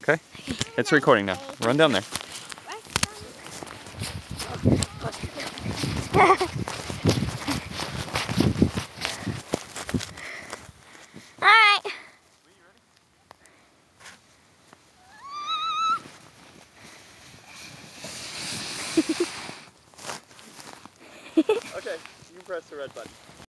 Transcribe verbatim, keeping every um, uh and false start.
Okay? It's recording now. Run down there. Alright. Okay, you press the red button.